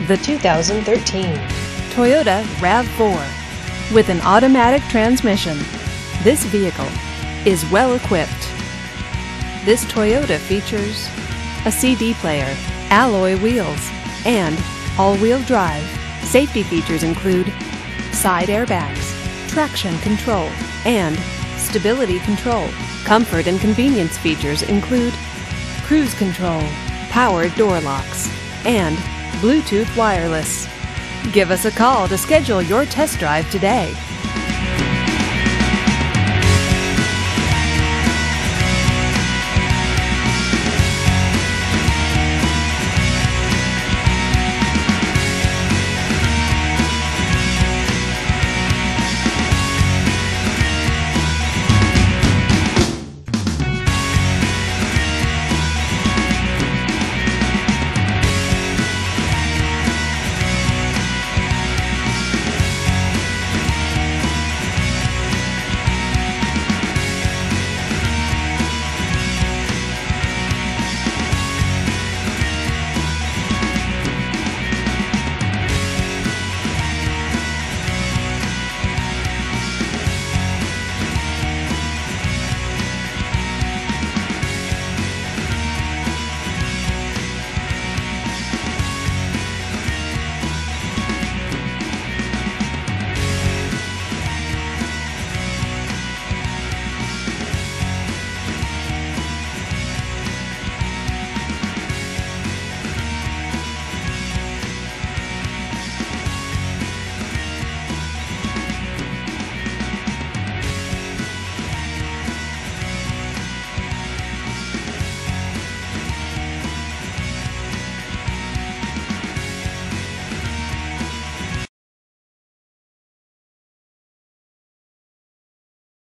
The 2013 Toyota RAV4 with an automatic transmission. This vehicle is well equipped. This Toyota features a CD player, alloy wheels, and all-wheel drive. Safety features include side airbags, traction control, and stability control. Comfort and convenience features include cruise control, power door locks, and Bluetooth wireless. Give us a call to schedule your test drive today.